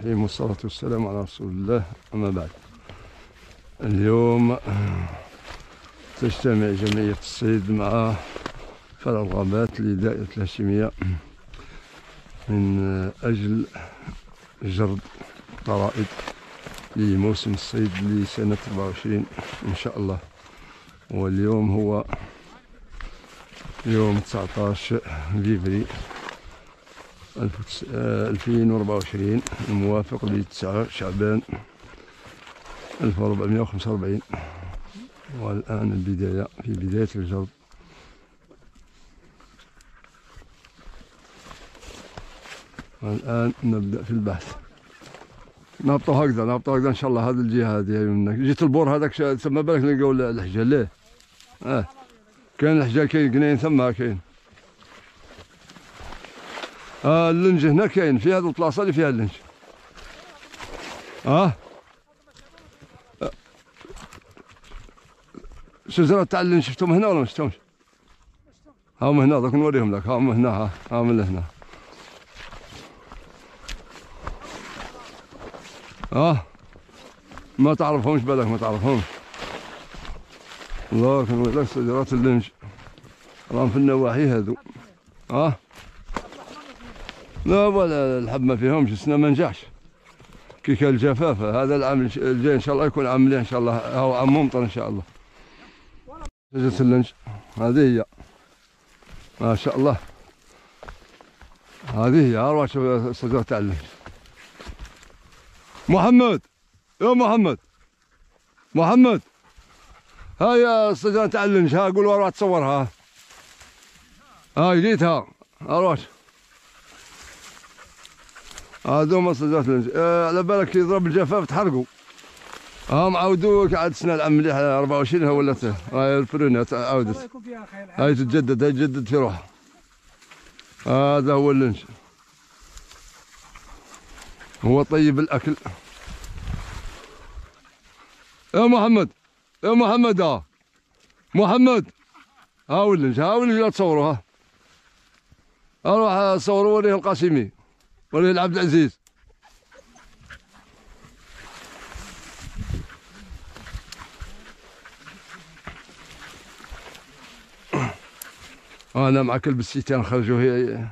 الرحيم والصلاة والسلام على رسول الله. أما بعد، اليوم تجتمع جمعية الصيد مع فرع الغابات لدائرة الهاشمية من أجل جرد طرائد لموسم الصيد لسنة 24 إن شاء الله. واليوم هو يوم 19 فيفري 2024 الموافق ل 9 شعبان 1445. والآن البداية في بداية الجرد. والآن نبدأ في البحث. نهبطوا هكذا إن شاء الله. هذه الجهة هذه منك جيت البور هذاك تما بالك نلقاو الحجال. ليه؟ كاين الحجال، كاين قناين ثما كاين. اللنج هنا كاين في هذه البلاصة اللي فيها اللنج. شجرة تاع اللنج شفتهم هنا ولا ما شفتهمش؟ هاهم هنا، دوك نوريهم لك. هاهم هنا، هاهم من هنا. ما تعرفهمش بالك، ما تعرفهمش. الله كنوري لك شجرات اللنج راهم في النواحي هذو. لا ولا الحب ما فيهمش، السنة ما نجحش كي كان الجفاف. هذا العام الجاي ان شاء الله يكون عام مليح ان شاء الله، هو عام ممطر ان شاء الله. شجرة اللنج هذه هي ما شاء الله. هذه هي اروع شجرة تاع اللنج. محمد، يا محمد هاي الشجرة تاع اللنج. قولوا اروح تصورها. جيتها اروح. هذوما شجرات اللنج. على بالك يضرب الجفاف تحرقوا. عاودوا عاد السنه العام مليح 24 ولات. هاي الفرونات عاودت. هاي تجدد في روحها. هذا هو اللنج، هو طيب الاكل. يا محمد محمد هاو اللنج، لا تصوروا. اروح صوروا وريه القاسمي، وريه العبد العزيز. انا مع كلب السيتان خرجوا هي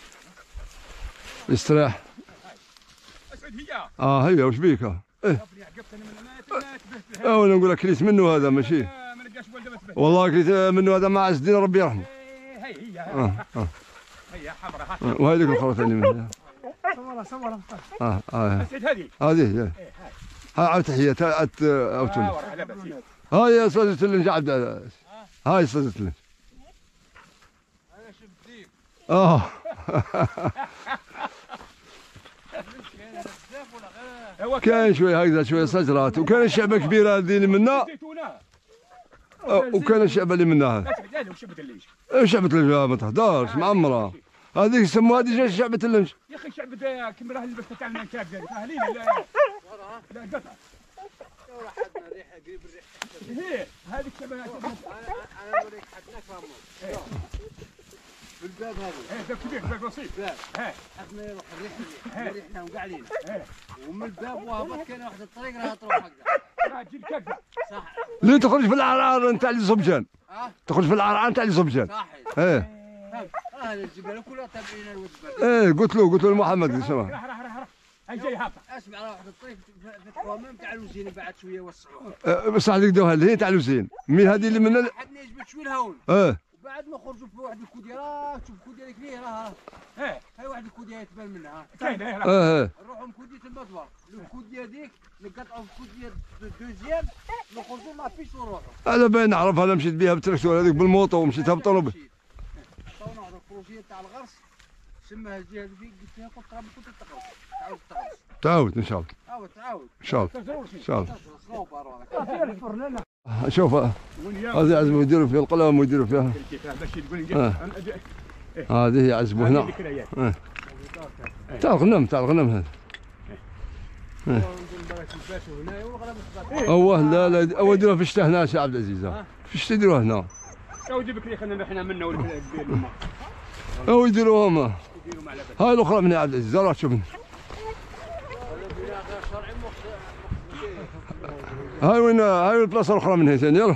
يستراح. هي وش بيك؟ وانا نقول لك كليت منه هذا ماشي. والله كليت منه هذا مع عز الدين ربي يرحمه. هي حمراء. وهذيك الاخرى ثاني منها. صورها. هذه عاد تحيه اوتل. هاي صجة اللنج عبد. هاي صجة اللنج. انا شفت ديك. كاين شويه هكذا، شويه شجرات، وكان الشعبه كبيره هذه اللي منا، وكان الشعبه اللي منها. شعبة اللنج ما تهدرش معمره. هذيك يسموها هذه شعبة اللنج. يا اخي شعبة كيما راه البث تاع المنكاب ديالك اهلين. لا قطع. حدنا ريحه قريب الريحه. هذيك شعبة. انا نوريك حدنا كرامون. بالباب هذا. باب كبير، باب بسيط. حدنا يروح الريحه ريحنا وقاعدين. ومن الباب وهبط كاين واحد الطريق راها تروح هكذا. تجي كذا. صح. ليه تخرج في العرعر نتاع اللي صبجان؟ تخرج في العرعر نتاع اللي صبجان. صحيح. هذا الجبال كلها تابعين الوجبه. قلت له لمحمد اسمع. راح هاي جاي هابطه. اسمع راه واحد الطريق فتحوها امام تاع الوزين بعد شويه وسعوها. بصح هذيك دوها اللي هي تاع الوزين. من هذه اللي من حدنا يجبد شويه الهون. وبعد ما خرجوا في واحد الكوديه، شوف الكوديه هذيك ليه راه. هاي واحد الكوديه تبان منها. كاينه. نروحوا لكوديه المطبخ، الكوديه هذيك نقطعوا في كوديه دوزيام، نخرجوا ما فيش ونروحوا. انا باين نعرف، انا مشيت بها بالتراكتور هذيك بالموطو ومشيت هبطوا به. البروجيه تاع الغرس سماها الجهه اللي قلت فيها قلت راه كنت تقرص. تعاود ان شاء الله. ان شاء الله. شوف هذه يعزبوا يديروا فيها القلم ويديروا فيها. هذه يعزبوا هنا. تاع الغنم هذا. لا او يديروها في الشتاء هنا سي عبد العزيز. في الشتاء يديروها هنا. او جيب لك خلينا احنا منا ولا كبير. او يديروها هاي الاخرى من عبد العزيز. راه شوف شرعي هاي وين هاي البلاصه الاخرى من هنا ثاني يلا.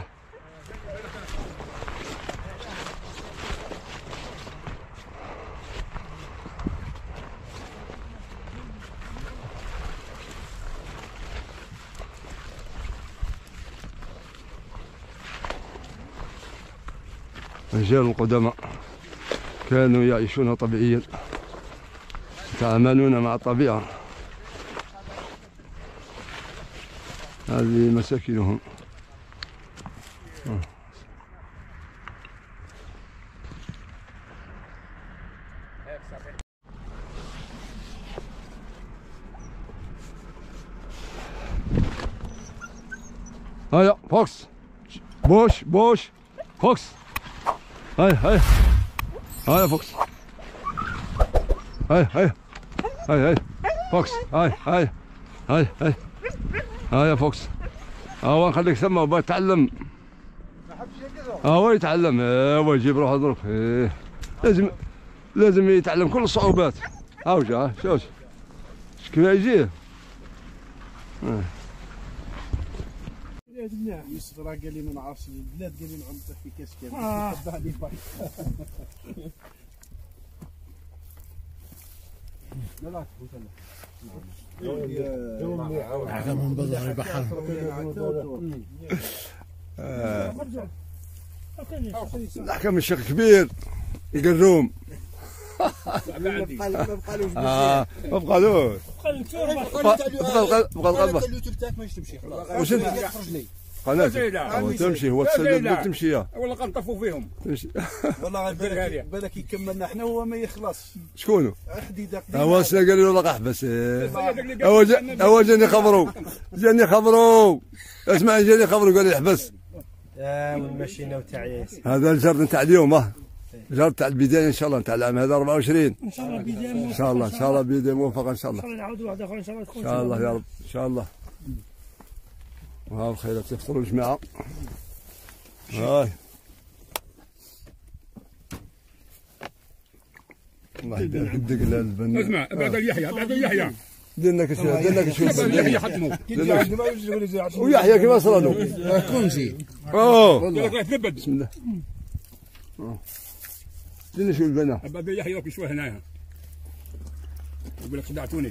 الرجال القدماء كانوا يعيشون طبيعيا، يتعاملون مع الطبيعة. هذه مساكنهم. هيا فوكس بوش بوش فوكس. هيا هيا فوكس. هيا فوكس. هيا فوكس. هو نخليك ثم بغا يتعلم. هو يتعلم. هو يجيب روحه ظروف. لازم يتعلم كل الصعوبات. هاو جا شوف كيف يجيه. يوسف راه قال لي ما نعرفش البلاد، قال لي نعمطه في كاس كامل تبعني باي. لا لا من بظهر البحر. الحكم الشيخ كبير قروم. ما بقالوش ما بقالوش. بقى اليوتيوب تاعك ماش تمشي واش انت خرجني قناه تمشي هو السبب تمشي والله غنطفوا فيهم. والله بالك يكملنا حنا وهو ما يخلصش. شكونه؟ حديده هو قال له والله احبس. هو جاني خبرو اسمع جاني خبرو قال لي احبس. ونمشينا وتاع ياسين. هذا الجرد نتاع اليوم الجرد تاع البدايه ان شاء الله نتاع العام هذا 24 ان شاء الله بدايه موفقه. ان شاء الله بدايه موفقه ان شاء الله. ان شاء الله نعاودوا واحده اخرى ان شاء الله تكون ان شاء الله يا رب ان شاء الله. ها الخيرات يفطروا الجماعه. هاي الله يبارك يدك البن. اسمع بعد اليحيى درنا كشوي يحيى حطموا ويحيى كيف صرالو كونجي. بسم الله. درنا شوي البنا بعد يحيى في شويه هنايا يقول لك خدعتوني.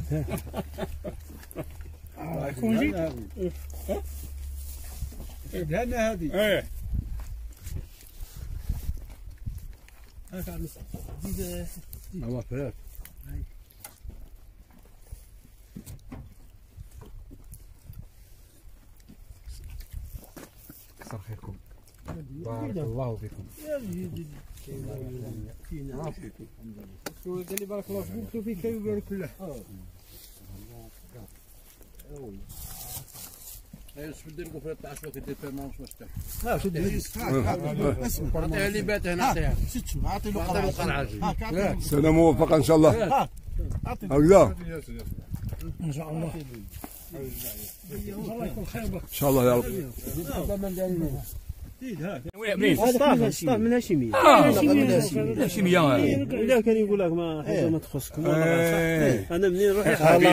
كونجي دهنا هذه. ايه هو فراك. كثر خيركم. بارك الله فيكم. قال لي بارك الله فيك وفيك ويبارك له. يوسف دير له 13 وكدير فيها ماهوش مشكل. ها شو دير؟ عطيها اللي بات هنا عطيها. اعطي له قرعه. سنه موفقه ان شاء الله. هكذا ان شاء الله. الله يكون خير بك. ان شاء الله يا رب. هذا من هاشميه. هاشميه لا كان يقول لك ما حاجه ما تخصكم. انا منين نروح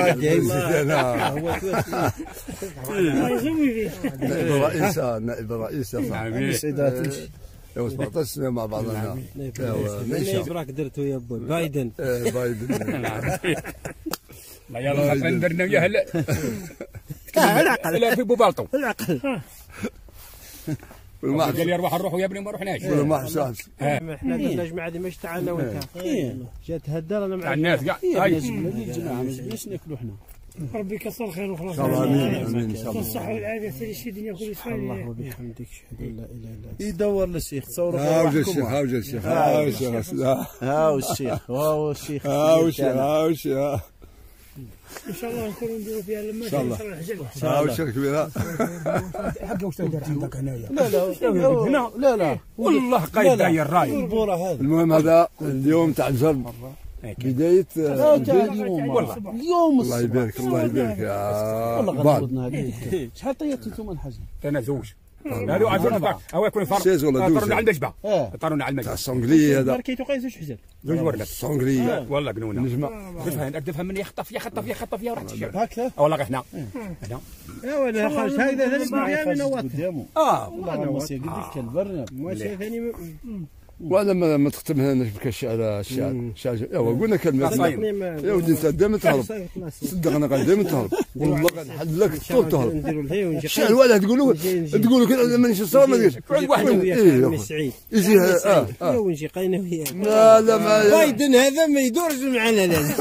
الله يزوي فيه. نائب الرئيس يا صاحبي. 17 سنه مع بعضنا. نائب راك درتو يا بوي بايدن. بايدن. لا يلا خلينا درنا وياه العقل. لا في بوبالطو العقل. قال لي اروح نروح يا ابني ما رحناش. ما حشاش. احنا درنا جماعه هذه ماش تاعنا وانت. جات هدا انا مع الناس كاع. الجماعه باش ناكلوا حنا. ربي يكثر خير وخلاص. ان شاء الله امين ان شاء الله. الصحه والعافيه سيدي شي الدنيا كل شيء. الله وبحمدك اشهد ان لا اله الا انت. يدور للشيخ تصوروا هاو الشيخ هاو الشيخ هاو الشيخ هاو الشيخ هاو الشيخ هاو الشيخ ان شاء الله نكونوا نديروا فيها لما ان شاء الله. هاو الشيخ كبير. حقه واش تدير عندك هنايا؟ لا والله قايد داير راي. البوره هذه. المهم هذا اليوم تاع الجرب بداية اليوم الله يبارك يا والله بال. غنردنا هذه. شحال طيبتوا انتم الحاجه؟ انا زوج. هذو عاد هو يكون فرق. سيز ولا دوز. طرونا على المجبع. طرونا على تاع المجبع. السونغلي هذا. كيتو قايس واش حزل. زوج وردات. السونغلي. والله قنونه. نجمة. تفهم مني يخطف فيها ورحت الشارع. هكذا. والله غير هنا. هنا. يا ولا خرج هكذا ثاني برنامج نوات. والله ماشي قد كان برنامج. ماشي ثاني وانا ما تختم هنا نشبك الشعر ايوا قلنا كلمه يا ودي انت دائما تهرب صدق انا قاعد دائما تهرب والله غنحل لك طول تهرب الشعر ولا تقولوا كذا مانيش صار ما نديرش واحد سعيد يجي ونجي قاينا وياه لا ما بايدن هذا ما يدورش معنا لازم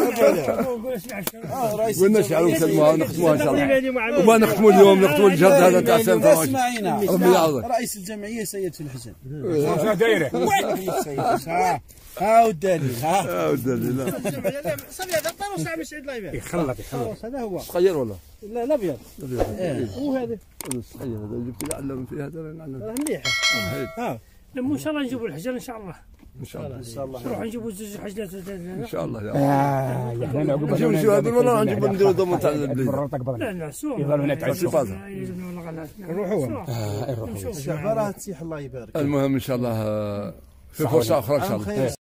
قلنا شعر وكلمه نختموها ان شاء الله وما نختموا اليوم نختموا الجهد هذا تاع سنه اسمعينا ربي يعوضك رئيس الجمعيه سيد في الحسن واش دايره ها والدليل ها والدليل صافي هذا طروس عم سعيد الله يبارك يخلط هذا هو صغير ولا لا الابيض وهذا صغير هذا جبت لي علم في هذا راه مليحه ها لما ان شاء الله نجيبوا الحجر ان شاء الله. ان شاء الله نروح نجيبوا زوج حجرات ان شاء الله يا احنا نجيبوا هذا والله نجيبوا نديروا ضمن تاع البلاد لا لا سوق يظلوا هنا تعيشوا نروحوا الشعب راه تسيح الله يبارك المهم ان شاء الله في فرصه اخرى ان شاء الله